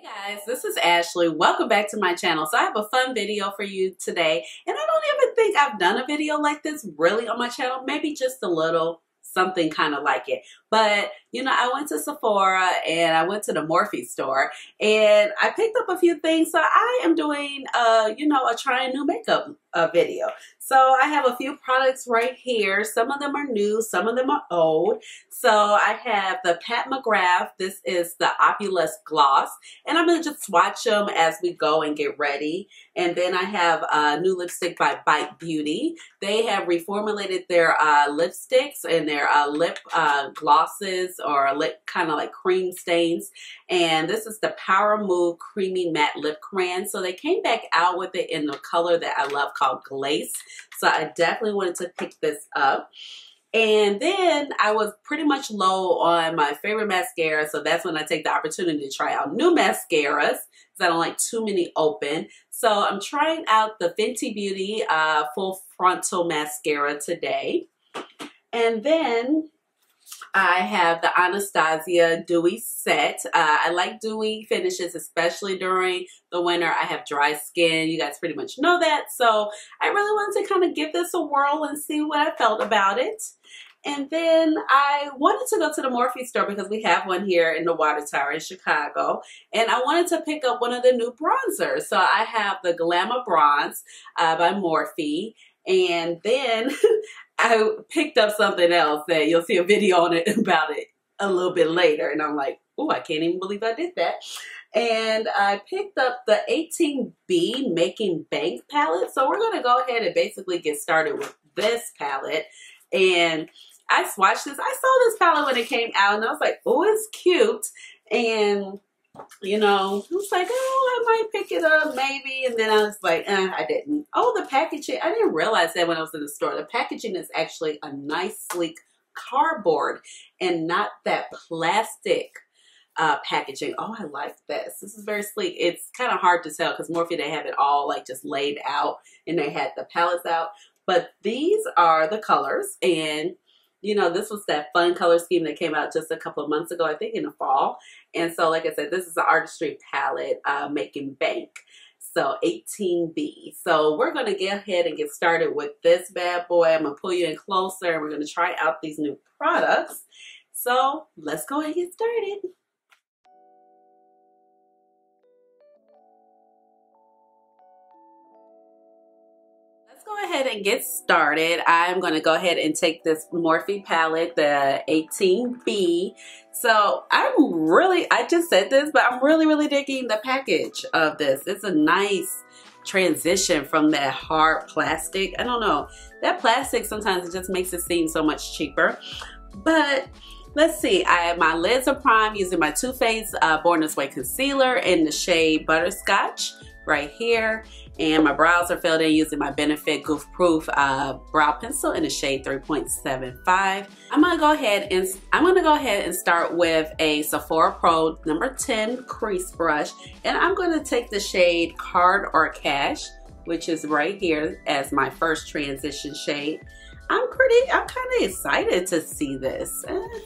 Hey guys, this is Ashley. Welcome back to my channel. So I have a fun video for you today, and I don't even think I've done a video like this really on my channel. Maybe just a little something kind of like it. But you know, I went to Sephora and I went to the Morphe store and I picked up a few things. So I am doing a trying new makeup video. So I have a few products right here. Some of them are new, some of them are old. So I have the Pat McGrath. This is the Opulus Gloss, and I'm gonna just swatch them as we go and get ready. And then I have a new lipstick by Bite Beauty. They have reformulated their lipsticks and their lip glosses or lip kind of like cream stains. And this is the Power Move Creamy Matte Lip Crayon. So they came back out with it in the color that I love called Glace. So I definitely wanted to pick this up. And then I was pretty much low on my favorite mascara, so that's when I take the opportunity to try out new mascaras because I don't like too many open. So I'm trying out the Fenty Beauty Full Frontal Mascara today. And then I have the Anastasia Dewy Set. I like dewy finishes, especially during the winter. I have dry skin. You guys pretty much know that. So I really wanted to kind of give this a whirl and see what I felt about it. And then I wanted to go to the Morphe store because we have one here in the Water Tower in Chicago. And I wanted to pick up one of the new bronzers. So I have the Glamour Bronze by Morphe. And then I picked up something else that you'll see a video on it about it a little bit later. And I'm like, oh, I can't even believe I did that. And I picked up the 18B Making Bank palette. So we're going to go ahead and basically get started with this palette. And I swatched this. I saw this palette when it came out and I was like, oh, it's cute. And you know, I was like, oh, I might pick it up maybe. And then I was like, I didn't. Oh, the packaging. I didn't realize that when I was in the store. The packaging is actually a nice, sleek cardboard and not that plastic packaging. Oh, I like this. This is very sleek. It's kind of hard to tell because Morphe, they have it all like just laid out and they had the palettes out. But these are the colors, and you know, this was that fun color scheme that came out just a couple of months ago, I think in the fall. And so, like I said, this is the Artistry palette, Making Bank. So 18B. So we're going to get ahead and get started with this bad boy. I'm going to pull you in closer and we're going to try out these new products. So let's go ahead and get started. Go ahead and get started. I'm going to go ahead and take this Morphe palette, the 18B. So I just said this, but I'm really digging the package of this. It's a nice transition from that hard plastic. I don't know, that plastic sometimes it just makes it seem so much cheaper. But let's see, my lids are primed using my Too Faced Born This Way concealer in the shade Butterscotch right here. And my brows are filled in using my Benefit Goof Proof brow pencil in the shade 3.75. I'm gonna go ahead and start with a Sephora Pro number 10 crease brush, and I'm gonna take the shade Card or Cash, which is right here as my first transition shade. I'm kind of excited to see this.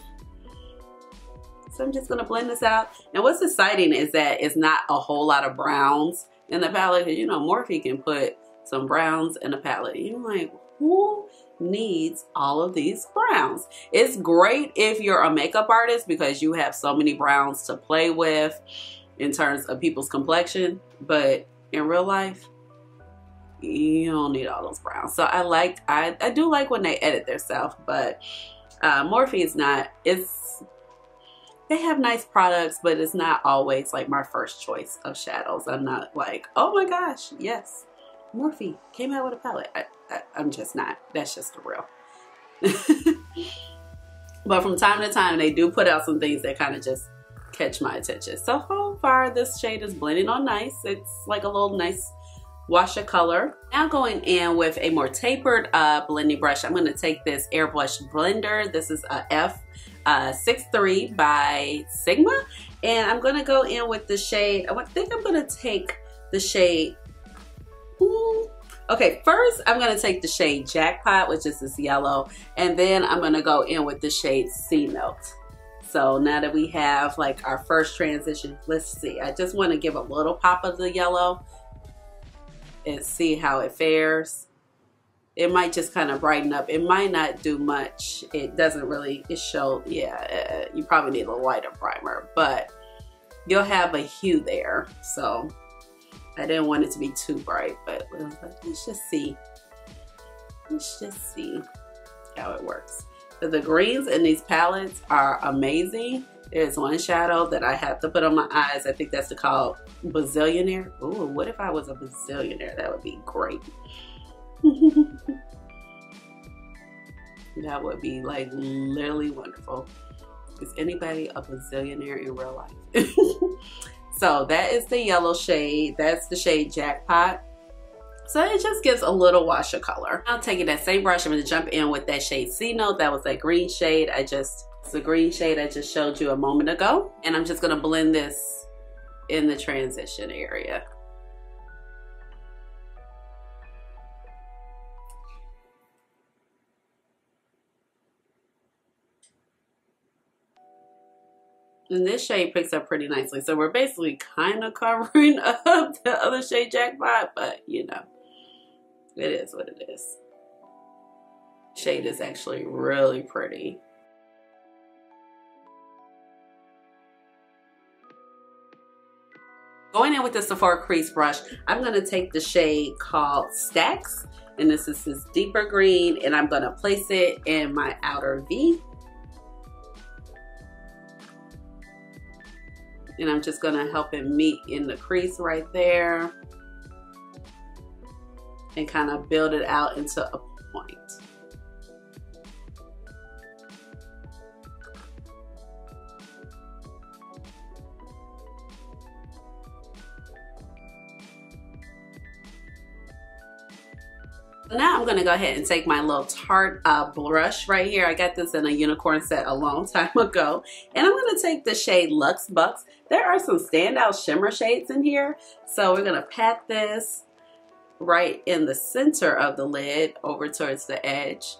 So I'm just gonna blend this out. And what's exciting is that it's not a whole lot of browns in the palette. You know, Morphe can put some browns in the palette. You're like, who needs all of these browns? It's great if you're a makeup artist because you have so many browns to play with in terms of people's complexion. But in real life, you don't need all those browns. So I do like when they edit themselves, but Morphe is not, they have nice products, but it's not always like my first choice of shadows. I'm not like, oh my gosh, yes, Morphe came out with a palette. I'm just not. That's just the real. But from time to time, they do put out some things that kind of just catch my attention. So far, this shade is blending on nice. It's like a little nice wash of color. Now going in with a more tapered blending brush, I'm going to take this Airbrush Blender. This is a F63 by Sigma, and I'm going to go in with the shade. I think I'm going to take the shade. Okay, first I'm going to take the shade Jackpot, which is this yellow, and then I'm going to go in with the shade Sea Melt. So now that we have like our first transition, let's see. I just want to give a little pop of the yellow and see how it fares. It might just kind of brighten up. It might not do much. It doesn't really, it shows, yeah, you probably need a lighter primer, but you'll have a hue there. So I didn't want it to be too bright, but let's just see. Let's just see how it works. But the greens in these palettes are amazing. There's one shadow that I have to put on my eyes. I think that's called Bazillionaire. Ooh, what if I was a bazillionaire? That would be great. That would be like literally wonderful. Is anybody a bazillionaire in real life? So that is the yellow shade. That's the shade Jackpot. So it just gives a little wash of color. I'll take that same brush. I'm going to jump in with that shade C Note. That was that green shade. It's the green shade I just showed you a moment ago. And I'm just going to blend this in the transition area. And this shade picks up pretty nicely. So we're basically kind of covering up the other shade Jackpot, but you know, it is what it is. Shade is actually really pretty. Going in with the Sephora crease brush, I'm going to take the shade called Stacks, and this is this deeper green, and I'm going to place it in my outer V. And I'm just going to help it meet in the crease right there and kind of build it out into a point. Now I'm going to go ahead and take my little Tarte brush right here. I got this in a unicorn set a long time ago. And I'm going to take the shade Luxe Bucks. There are some standout shimmer shades in here. So we're going to pat this right in the center of the lid over towards the edge.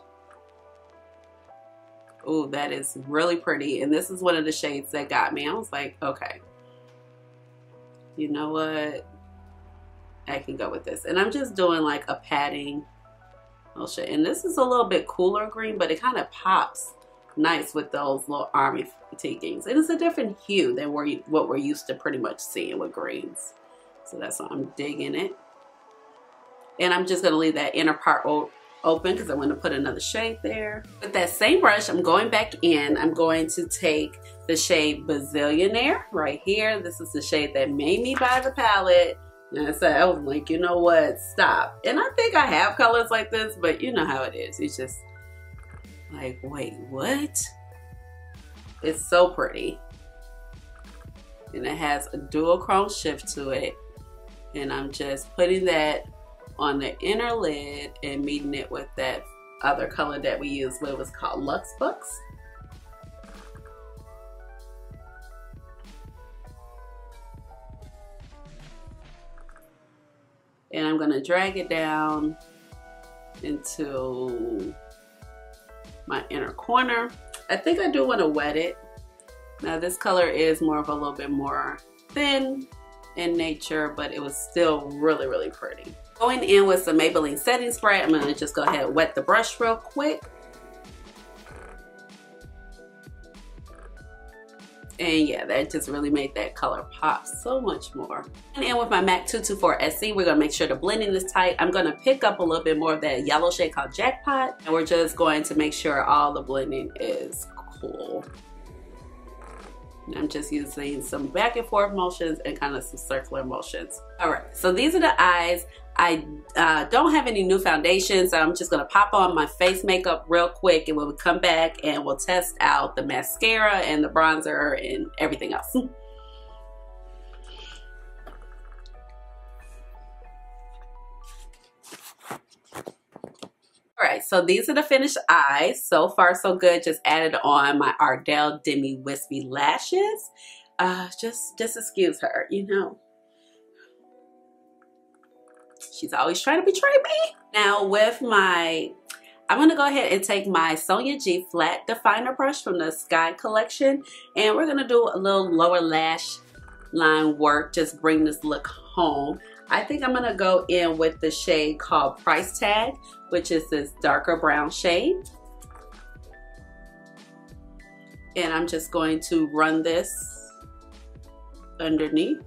Ooh, that is really pretty. And this is one of the shades that got me. I was like, okay, you know what? I can go with this. And I'm just doing like a patting. Oh shit. And this is a little bit cooler green, but it kind of pops nice with those little army fatiguings. And it's a different hue than what we're used to pretty much seeing with greens. So that's why I'm digging it. And I'm just going to leave that inner part open because I want to put another shade there. With that same brush, I'm going back in. I'm going to take the shade Bazillionaire right here. This is the shade that made me buy the palette. And I was like, you know what, stop. And I think I have colors like this, but you know how it is. It's just like, wait, what? It's so pretty. And it has a dual chrome shift to it. And I'm just putting that on the inner lid and meeting it with that other color that we used, what was called Luxe Bucks. And I'm going to drag it down into my inner corner. I think I do want to wet it. Now this color is more of a little bit more thin in nature, but it was still really, really pretty. Going in with some Maybelline setting spray, I'm going to just go ahead and wet the brush real quick. And yeah, that just really made that color pop so much more. And in with my MAC 224 SC, we're going to make sure the blending is tight. I'm going to pick up a little bit more of that yellow shade called Jackpot. And we're just going to make sure all the blending is cool. And I'm just using some back and forth motions and kind of some circular motions. All right, so these are the eyes. I don't have any new foundation, so I'm just going to pop on my face makeup real quick, and we'll come back and we'll test out the mascara and the bronzer and everything else. Alright, so these are the finished eyes. So far so good. Just added on my Ardell Demi Wispy lashes. Just excuse her, you know. She's always trying to betray me. Now with my I'm going to go ahead and take my Sonia G Flat Definer Brush from the Sky Collection, and we're going to do a little lower lash line work, just bring this look home. I think I'm going to go in with the shade called Price Tag, which is this darker brown shade. And I'm just going to run this underneath.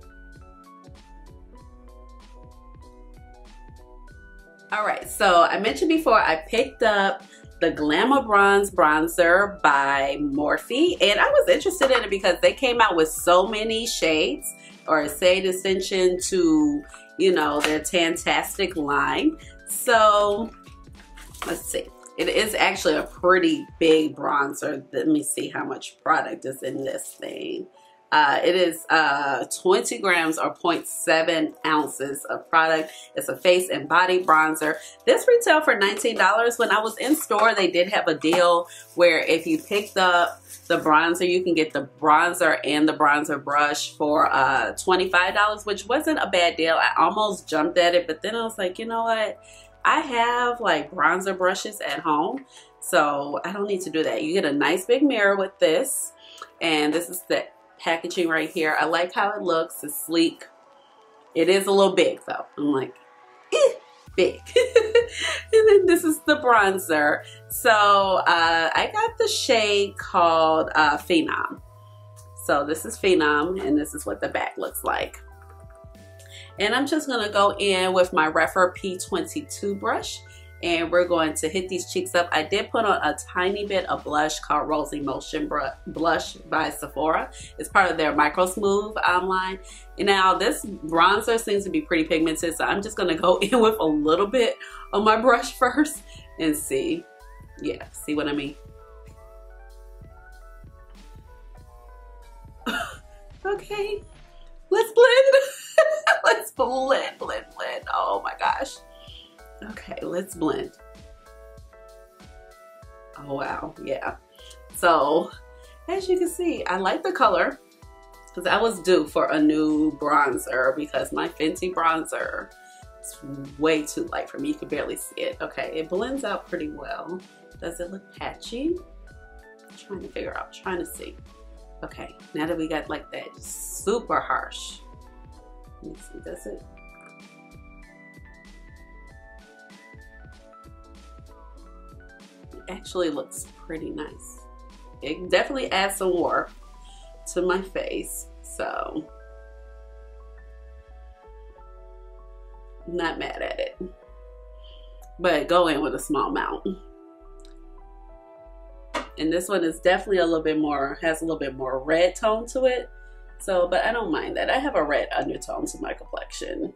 All right, so I mentioned before I picked up the Glamour Bronze Bronzer by Morphe, and I was interested in it because they came out with so many shades, or a shade extension to, you know, their Tantastic line. So let's see. It is actually a pretty big bronzer. Let me see how much product is in this thing. It is 20 grams or 0.7 ounces of product. It's a face and body bronzer. This retailed for $19. When I was in store, they did have a deal where if you picked up the bronzer, you can get the bronzer and the bronzer brush for $25, which wasn't a bad deal. I almost jumped at it, but then I was like, you know what? I have like bronzer brushes at home, so I don't need to do that. You get a nice big mirror with this, and this is the packaging right here. I like how it looks. It's sleek. It is a little big though. I'm like, big. And then this is the bronzer. So I got the shade called Phenom. So this is Phenom, and this is what the back looks like. And I'm just gonna go in with my Rephr P22 brush, and we're going to hit these cheeks up. I did put on a tiny bit of blush called Rose Emotion Blush by Sephora. It's part of their Micro Smooth line. And now this bronzer seems to be pretty pigmented, so I'm just gonna go in with a little bit on my brush first and see. Yeah, see what I mean? Okay, let's blend. Let's blend. Oh my gosh. Okay, let's blend. Oh wow, yeah. So as you can see, I like the color because I was due for a new bronzer because my Fenty bronzer is way too light for me. You can barely see it. Okay, it blends out pretty well. Does it look patchy? I'm trying to figure out, trying to see. Okay, now that we got like that super harsh. Let me see, does it? It actually looks pretty nice. It definitely adds some warmth to my face, so I'm not mad at it. But go in with a small amount. And this one is definitely a little bit more, has a little bit more red tone to it. So, but I don't mind that. I have a red undertone to my complexion.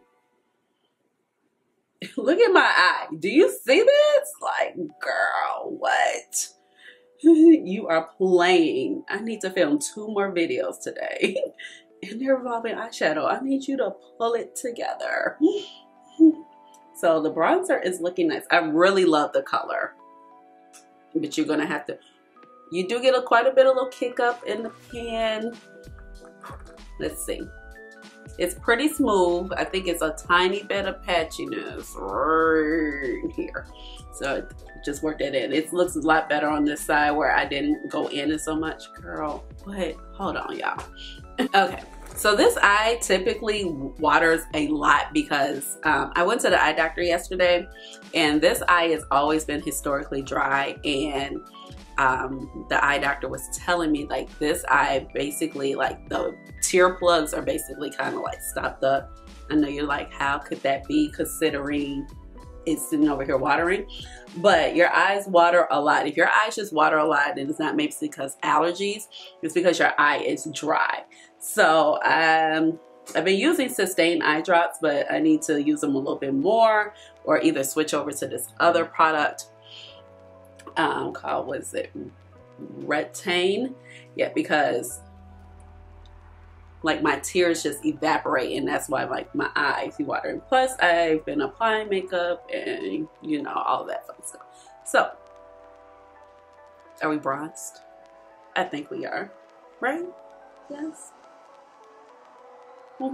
Look at my eye. Do you see this? Like, girl, what? You are playing. I need to film 2 more videos today. And they're involving eyeshadow. I need you to pull it together. So the bronzer is looking nice. I really love the color. But you're going to have to, you do get quite a bit of little kick up in the pan. Let's see. It's pretty smooth. I think it's a tiny bit of patchiness right here. So just work that in. It looks a lot better on this side where I didn't go in it so much. Girl, what? Hold on, y'all. Okay. So this eye typically waters a lot because I went to the eye doctor yesterday, and this eye has always been historically dry, and the eye doctor was telling me like this eye basically, like the tear plugs are basically kind of like stopped up. I know you're like, how could that be considering it's sitting over here watering? But your eyes water a lot. If your eyes just water a lot, then it's not maybe because allergies, it's because your eye is dry. So I've been using Systane eye drops, but I need to use them a little bit more, or either switch over to this other product called, what is it, Retain? Yeah, because like my tears just evaporate, and that's why like my eyes be watering. Plus I've been applying makeup and you know, all of that fun stuff. So are we bronzed? I think we are, right? Yes.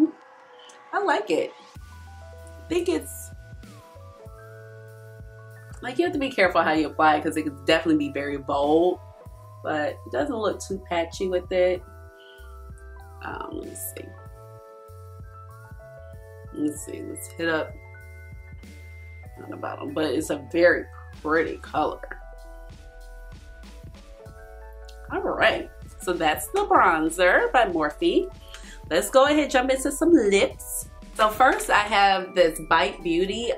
I like it. I think it's Like, you have to be careful how you apply it because it could definitely be very bold, but it doesn't look too patchy with it. Let me see. Let's hit up on the bottom, but it's a very pretty color. All right, so that's the bronzer by Morphe. Let's go ahead and jump into some lips. So first I have this Bite Beauty,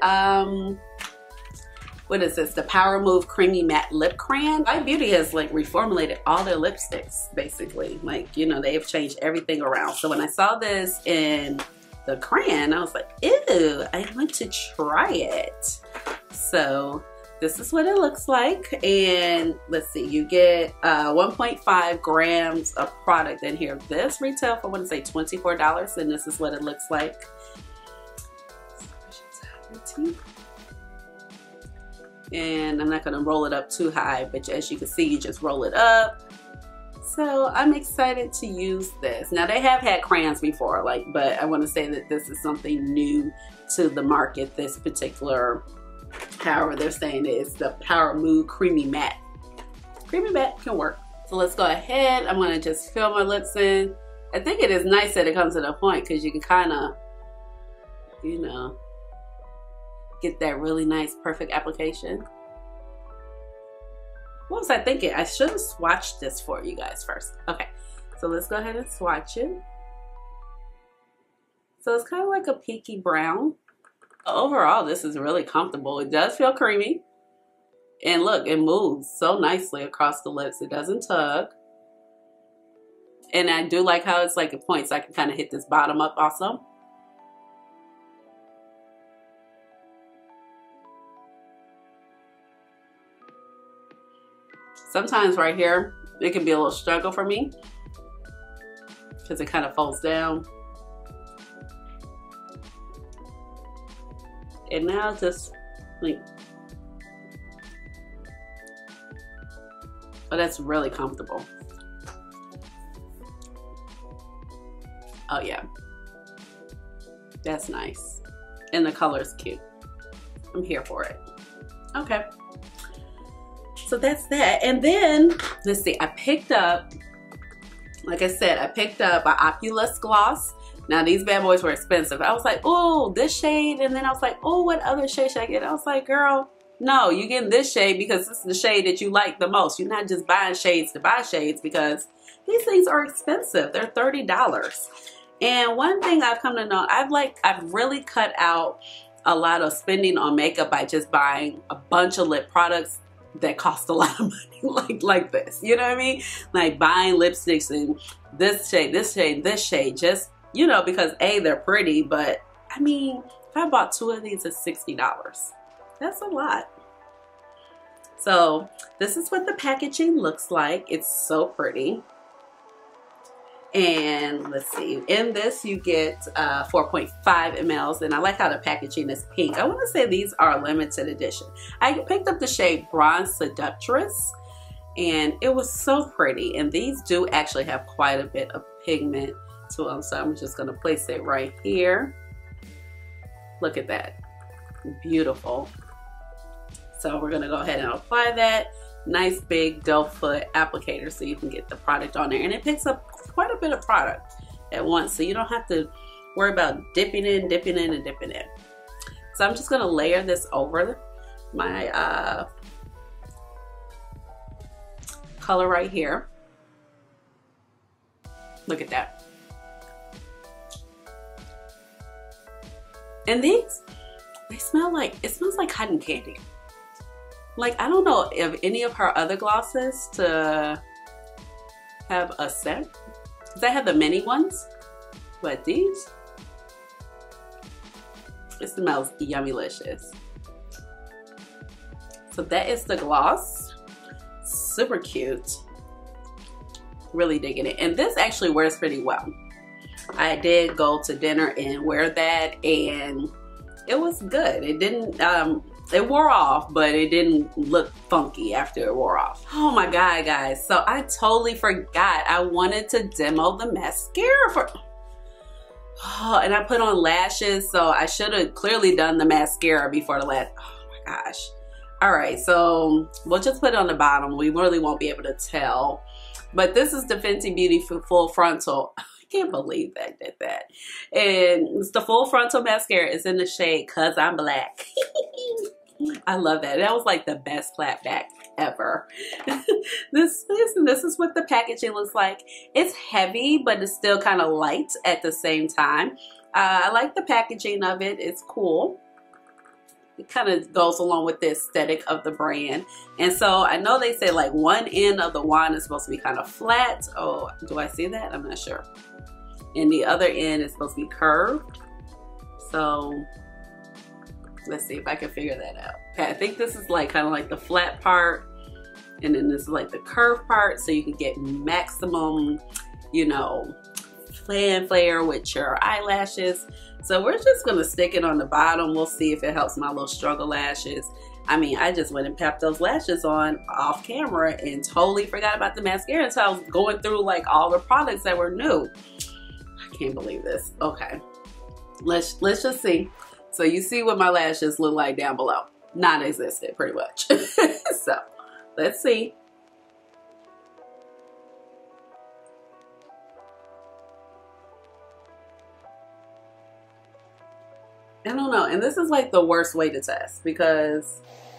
what is this? The Power Move Creamy Matte Lip Crayon. Bite Beauty has like reformulated all their lipsticks, basically. Like, you know, they have changed everything around. So when I saw this in the crayon, I was like, ew, I want to try it. So this is what it looks like. And let's see, you get 1.5 grams of product in here. This retail for, I want to say $24, and this is what it looks like. And I'm not going to roll it up too high, but as you can see, you just roll it up. So I'm excited to use this. Now, they have had crayons before, but I want to say that this is something new to the market. This particular, however they're saying it, is the Power Move Creamy Matte. Creamy Matte can work. So let's go ahead. I'm going to just fill my lips in. I think it is nice that it comes to the point because you can kind of, you know, get that really nice, perfect application. What was I thinking? I should have swatched this for you guys first. Okay, so let's go ahead and swatch it. So it's kind of like a peaky brown. Overall, this is really comfortable. It does feel creamy. And look, it moves so nicely across the lips. It doesn't tug. And I do like how it's like a point, so I can kind of hit this bottom up also. Sometimes right here, it can be a little struggle for me because it kind of folds down. And now just like, but that's really comfortable. Oh yeah, that's nice. And the color is cute. I'm here for it. Okay. So that's that. And then, let's see, I picked up, like I said, I picked up an Opulus gloss. Now these bad boys were expensive. I was like, oh, this shade. And then I was like, oh, what other shade should I get? I was like, girl, no, you're getting this shade because this is the shade that you like the most. You're not just buying shades to buy shades because these things are expensive. They're $30. And one thing I've come to know, I've really cut out a lot of spending on makeup by just buying a bunch of lip products that cost a lot of money, like this, you know what I mean? Like buying lipsticks and this shade, this shade, this shade, just, you know, because A, they're pretty, but I mean, if I bought 2 of these, it's $60. That's a lot. So this is what the packaging looks like. It's so pretty. And let's see, in this you get 4.5 mls, and I like how the packaging is pink. I want to say these are limited edition. I picked up the shade Bronze Seductress, and it was so pretty. And these do actually have quite a bit of pigment to them, so I'm just going to place it right here. Look at that, beautiful. So we're going to go ahead and apply that. Nice big doe foot applicator so you can get the product on there, and it picks up quite a bit of product at once, so you don't have to worry about dipping in, and dipping in. So I'm just going to layer this over my color right here. Look at that. And these, they smell like, it smells like cotton candy. Like, I don't know if any of her other glosses to have a scent, because I have the mini ones, but these, it smells yummylicious. So that is the gloss. Super cute. Really digging it. And this actually wears pretty well. I did go to dinner and wear that, and it was good. It didn't, it wore off, but it didn't look funky after it wore off. Oh my God, guys. So I totally forgot. I wanted to demo the mascara for, oh, and I put on lashes. So I should have clearly done the mascara before the lash. Oh my gosh. All right, so we'll just put it on the bottom. We really won't be able to tell. But this is the Fenty Beauty Full Frontal. I can't believe I did that. And it's the Full Frontal Mascara. It's in the shade Cause I'm Black. I love that. That was like the best flat back ever. This is what the packaging looks like. It's heavy, but it's still kind of light at the same time. I like the packaging of it. It's cool. It kind of goes along with the aesthetic of the brand. And so I know they say like one end of the wand is supposed to be kind of flat. Oh, do I see that? I'm not sure. And the other end is supposed to be curved. So let's see if I can figure that out. Okay, I think this is like kind of like the flat part. And then this is like the curved part. So you can get maximum, you know, flare with your eyelashes. So we're just gonna stick it on the bottom. We'll see if it helps my little struggle lashes. I mean, I just went and papped those lashes on off camera and totally forgot about the mascara until I was going through like all the products that were new. I can't believe this. Okay, let's just see. So you see what my lashes look like down below. Non-existent, pretty much. So let's see. I don't know, and this is like the worst way to test because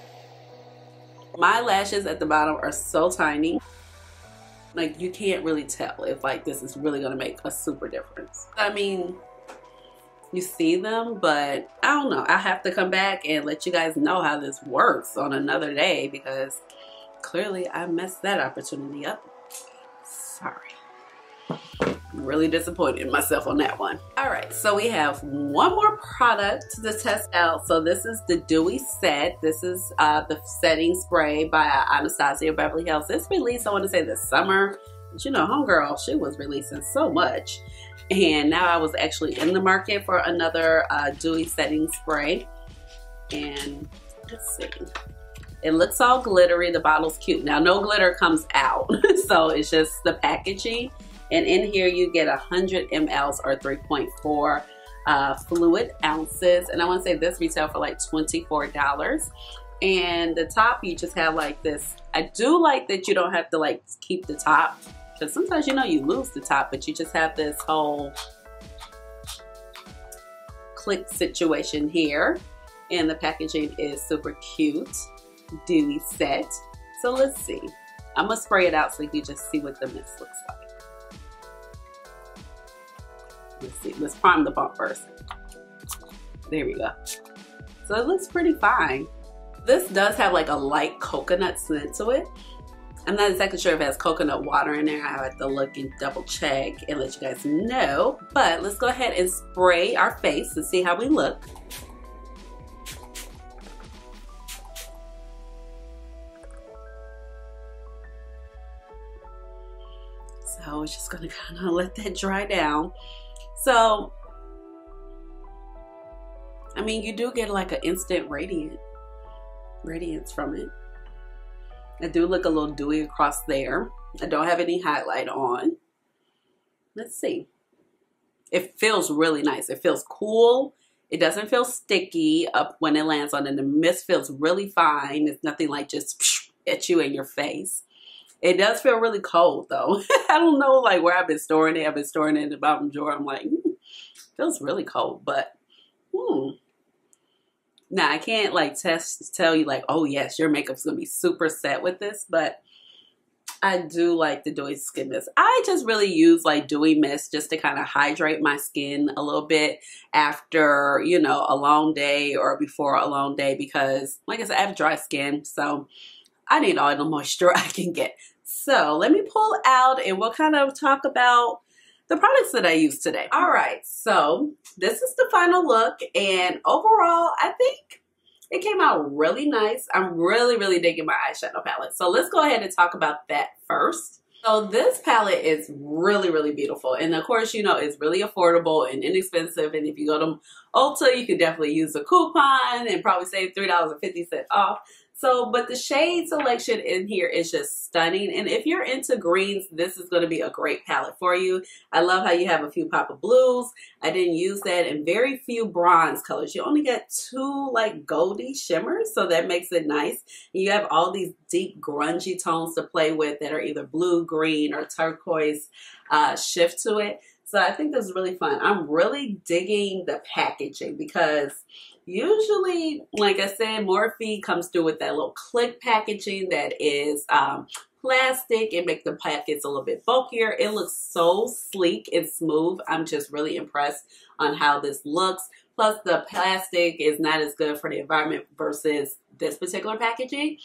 my lashes at the bottom are so tiny. Like you can't really tell if like this is really gonna make a super difference. I mean, you see them, but I don't know. I have to come back and let you guys know how this works on another day because clearly I messed that opportunity up. Sorry. I'm really disappointed in myself on that one. All right, so we have one more product to test out. So this is the Dewy Set. This is the setting spray by Anastasia Beverly Hills. This released, I want to say this summer. But you know, homegirl, she was releasing so much. And now I was actually in the market for another Dewy setting spray. And let's see. It looks all glittery. The bottle's cute. Now, no glitter comes out. So it's just the packaging. And in here you get 100 mLs or 3.4 fluid ounces. And I want to say this retail for like $24. And the top, you just have like this. I do like that you don't have to like keep the top. Because sometimes, you know, you lose the top, but you just have this whole click situation here. And the packaging is super cute. Dewy Set. So let's see. I'm going to spray it out so you can just see what the mist looks like. Let's see. Let's prime the pump first. There we go. So it looks pretty fine. This does have like a light coconut scent to it. I'm not exactly sure if it has coconut water in there. I have to look and double check and let you guys know. But let's go ahead and spray our face to see how we look. So we're just gonna kind of let that dry down. So, I mean, you do get like an instant radiance from it. I do look a little dewy across there. I don't have any highlight on. Let's see. It feels really nice. It feels cool. It doesn't feel sticky up when it lands on, and the mist feels really fine. It's nothing like just at you in your face. It does feel really cold though. I don't know like where I've been storing it. I've been storing it in the bottom drawer. I'm like, feels really cold, but now I can't like tell you like, oh yes, your makeup's gonna be super set with this, but I do like the Dewy Skin Mist. I just really use like Dewy Mist just to kind of hydrate my skin a little bit after, you know, a long day or before a long day because like I said, I have dry skin, so I need all the moisture I can get. So let me pull out and we'll kind of talk about the products that I use today. All right, so this is the final look, and overall, I think it came out really nice. I'm really, really digging my eyeshadow palette. So let's go ahead and talk about that first. So this palette is really, really beautiful. And of course, you know, it's really affordable and inexpensive. And if you go to Ulta, you can definitely use a coupon and probably save $3.50 off. So, but the shade selection in here is just stunning. And if you're into greens, this is going to be a great palette for you. I love how you have a few pop of blues. I didn't use that, and very few bronze colors. You only got 2 like goldy shimmers, so that makes it nice. And you have all these deep grungy tones to play with that are either blue, green, or turquoise shift to it. So I think this is really fun. I'm really digging the packaging because usually, like I said, Morphe comes through with that little click packaging that is plastic and make the packets a little bit bulkier. It looks so sleek and smooth. I'm just really impressed on how this looks. Plus, the plastic is not as good for the environment versus this particular packaging.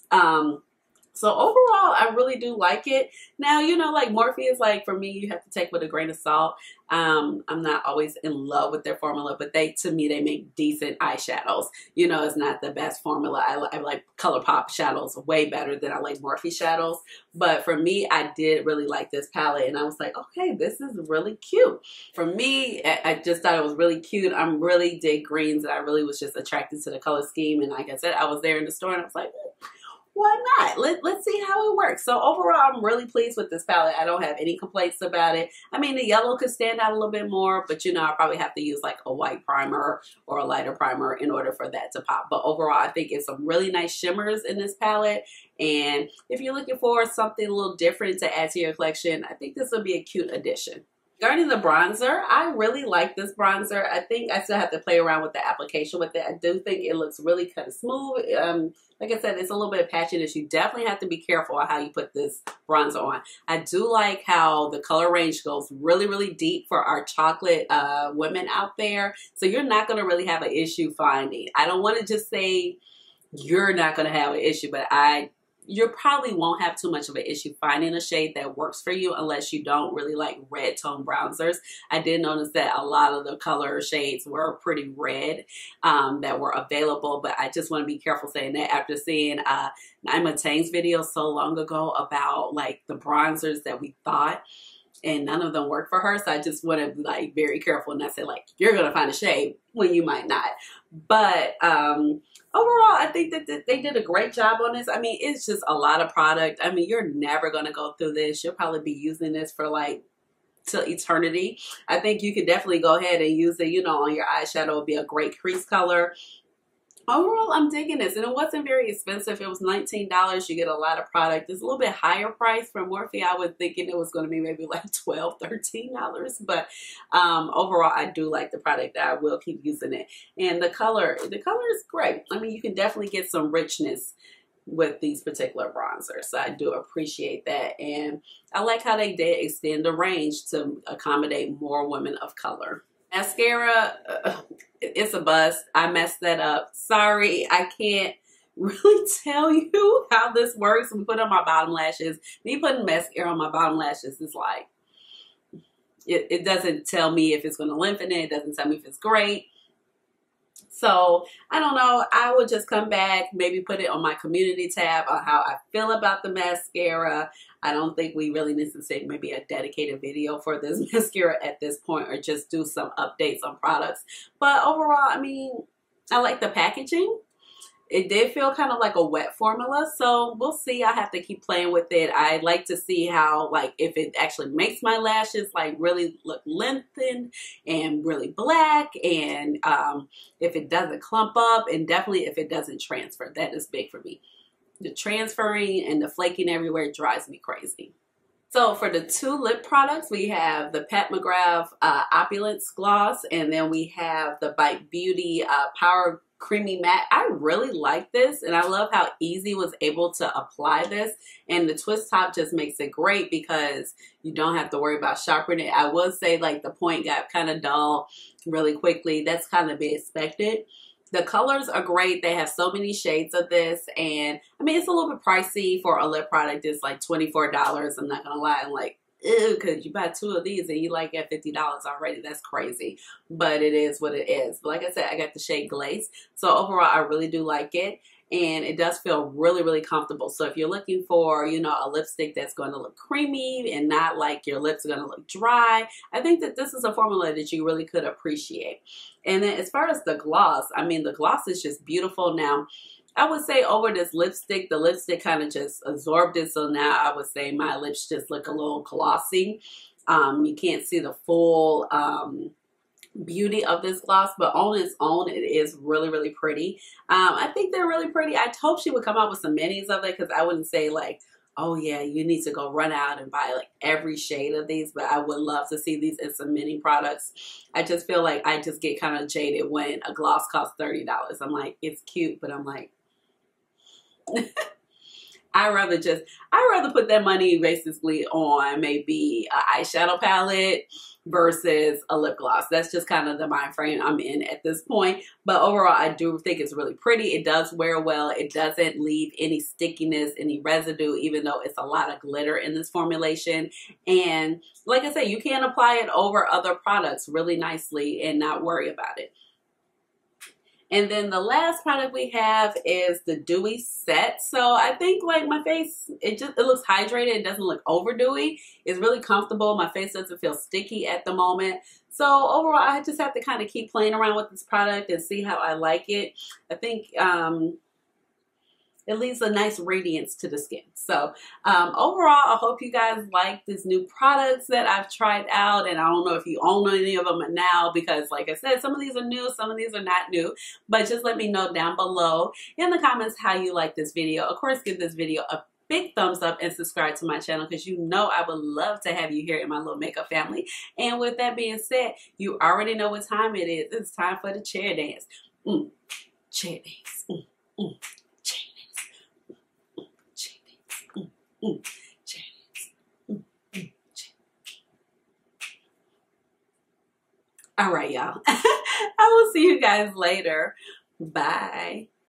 So overall, I really do like it. Now, you know, like Morphe is like, for me, you have to take with a grain of salt. I'm not always in love with their formula, but to me, they make decent eyeshadows. You know, it's not the best formula. I like ColourPop shadows way better than I like Morphe shadows. But for me, I did really like this palette, and I was like, okay, this is really cute. For me, I just thought it was really cute. I'm really dig greens, and I really was just attracted to the color scheme. And like I said, I was there in the store, and I was like, why not? Let's see how it works. So overall, I'm really pleased with this palette. I don't have any complaints about it. I mean, the yellow could stand out a little bit more, but you know, I probably have to use like a white primer or a lighter primer in order for that to pop. But overall, I think it's some really nice shimmers in this palette. And if you're looking for something a little different to add to your collection, I think this will be a cute addition. Regarding the bronzer, I really like this bronzer. I think I still have to play around with the application with it. I do think it looks really kind of smooth. Like I said, it's a little bit of patchiness. You definitely have to be careful on how you put this bronzer on. I do like how the color range goes really, really deep for our chocolate women out there. So you're not going to really have an issue finding. I don't want to just say you're not going to have an issue, but you probably won't have too much of an issue finding a shade that works for you unless you don't really like red tone bronzers. I did notice that a lot of the color shades were pretty red that were available, but I just want to be careful saying that after seeing Naima Tang's video so long ago about like the bronzers that we thought, and none of them work for her. So I just want to be like very careful and not say like, you're going to find a shade when you might not. But overall, I think that they did a great job on this. I mean, it's just a lot of product. I mean, you're never going to go through this. You'll probably be using this for like till eternity. I think you could definitely go ahead and use it, you know, on your eyeshadow. It would be a great crease color. Overall, I'm digging this, and it wasn't very expensive. It was $19. You get a lot of product. It's a little bit higher price from Morphe. I was thinking it was going to be maybe like $12, $13, but overall, I do like the product. I will keep using it, and the color is great. I mean, you can definitely get some richness with these particular bronzers. So I do appreciate that, and I like how they did extend the range to accommodate more women of color. Mascara, it's a bust. I messed that up. Sorry, I can't really tell you how this works. We put on my bottom lashes. Me putting mascara on my bottom lashes is like, it doesn't tell me if it's going to lengthen it. It doesn't tell me if it's great. So I don't know. I will just come back, maybe put it on my community tab on how I feel about the mascara. I don't think we really need to say maybe a dedicated video for this mascara at this point, or just do some updates on products. But overall, I mean, I like the packaging. It did feel kind of like a wet formula, so we'll see. I have to keep playing with it. I like to see how, like, if it actually makes my lashes like really look lengthened and really black, and if it doesn't clump up, and definitely if it doesn't transfer. That is big for me. The transferring and the flaking everywhere drives me crazy. So for the 2 lip products, we have the Pat McGrath Opulence Gloss, and then we have the Bite Beauty Power Creamy Matte. I really like this, and I love how easy was able to apply this, and the twist top just makes it great because you don't have to worry about sharpening it. I will say like the point got kind of dull really quickly. That's kind of be expected. The colors are great. They have so many shades of this, and I mean, it's a little bit pricey for a lip product. It's like $24. I'm not gonna lie. I'm like, ew, because you buy 2 of these and you like at $50 already. That's crazy, but it is what it is. But like I said, I got the shade Glaze, so overall I really do like it, and it does feel really, really comfortable. So if you're looking for, you know, a lipstick that's going to look creamy and not like your lips are going to look dry, I think that this is a formula that you really could appreciate. And then as far as the gloss, I mean, the gloss is just beautiful. Now, I would say over this lipstick, the lipstick kind of just absorbed it. So now I would say my lips just look a little glossy. You can't see the full beauty of this gloss, but on its own it is really, really pretty. I think they're really pretty. I hope she would come out with some minis of it, because I wouldn't say like, oh yeah, you need to go run out and buy like every shade of these, but I would love to see these in some mini products. I just feel like I just get kind of jaded when a gloss costs $30. I'm like, it's cute, but I'm like, I'd rather put that money basically on maybe an eyeshadow palette versus a lip gloss. That's just kind of the mind frame I'm in at this point. But overall, I do think it's really pretty. It does wear well. It doesn't leave any stickiness, any residue, even though it's a lot of glitter in this formulation. And like I said, you can apply it over other products really nicely and not worry about it. And then the last product we have is the Dewy Set. So I think like my face, it looks hydrated. It doesn't look over dewy. It's really comfortable. My face doesn't feel sticky at the moment. So overall, I just have to kind of keep playing around with this product and see how I like it. I think it leaves a nice radiance to the skin. So overall, I hope you guys like these new products that I've tried out. And I don't know if you own any of them now, because like I said, some of these are new, some of these are not new. But just let me know down below in the comments how you like this video. Of course, give this video a big thumbs up and subscribe to my channel, because you know I would love to have you here in my little makeup family. And with that being said, you already know what time it is. It's time for the chair dance. Chair dance. All right, y'all. I will see you guys later. Bye.